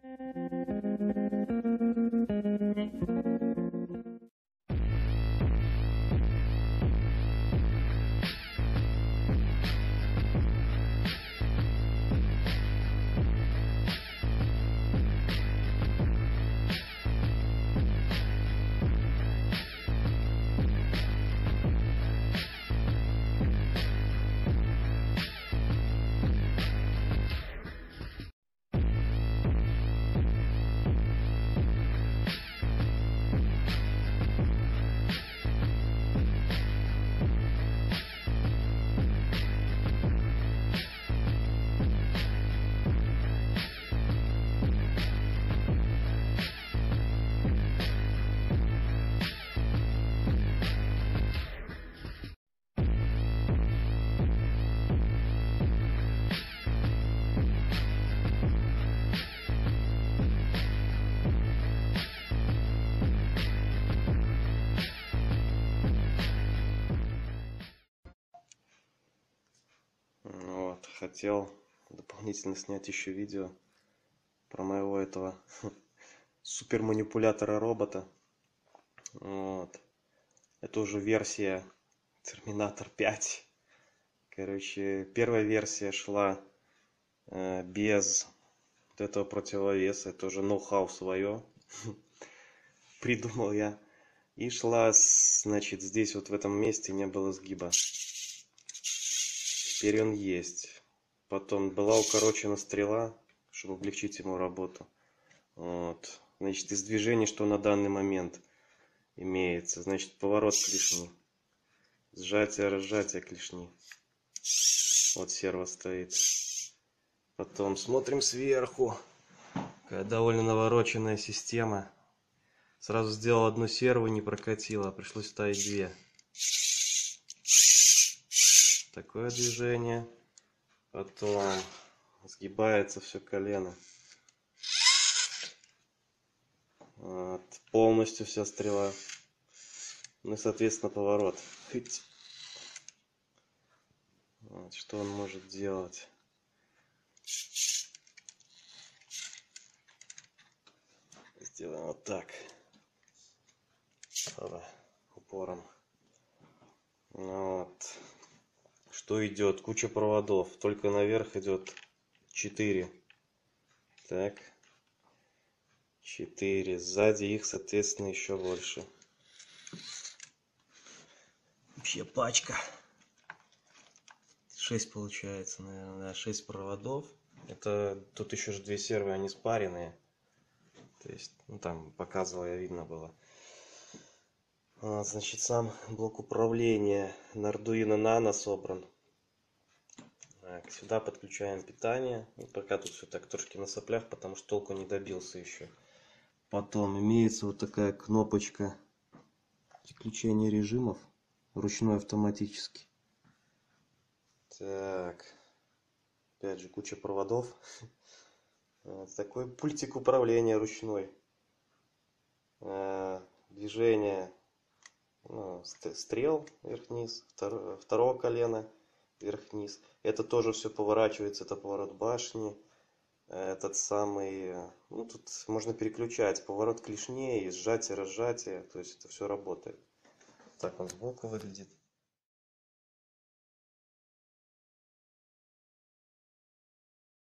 Хотел дополнительно снять еще видео про моего этого супер манипулятора робота. Вот. Это уже версия Терминатор 5. Короче, первая версия шла без вот этого противовеса. Это уже ноу-хау свое. Придумал я. И шла, значит, здесь вот в этом месте не было сгиба. Теперь он есть. Потом была укорочена стрела, чтобы облегчить ему работу. Вот. Значит, из движений, что на данный момент имеется. Значит, поворот клешни. Сжатие, разжатие клешни. Вот серво стоит. Потом смотрим сверху. Такая довольно навороченная система. Сразу сделал одну серву, не прокатило. Пришлось ставить две. Такое движение. Потом сгибается все колено. Вот. Полностью вся стрела. Ну и, соответственно, поворот. Вот. Что он может делать? Сделаем вот так. Упором. Вот. Что идет? Куча проводов. Только наверх идет 4. Так. 4. Сзади их, соответственно, еще больше. Вообще пачка. 6 получается, наверное. Да, 6 проводов. Это тут еще же 2 сервы, они спаренные. То есть, ну там показывало, видно было. Значит, сам блок управления на Arduino Nano собран. Так, сюда подключаем питание. Вот пока тут все так трошки на соплях, потому что толку не добился еще. Потом имеется вот такая кнопочка переключения режимов. Ручной автоматический. Так. Опять же куча проводов. Вот такой пультик управления ручной. Движение стрел вверх-вниз, второго колена вверх-вниз. Это тоже все поворачивается, это поворот башни. Этот самый, ну тут можно переключать поворот клешней, сжатие, разжатие, то есть это все работает. Так он сбоку выглядит.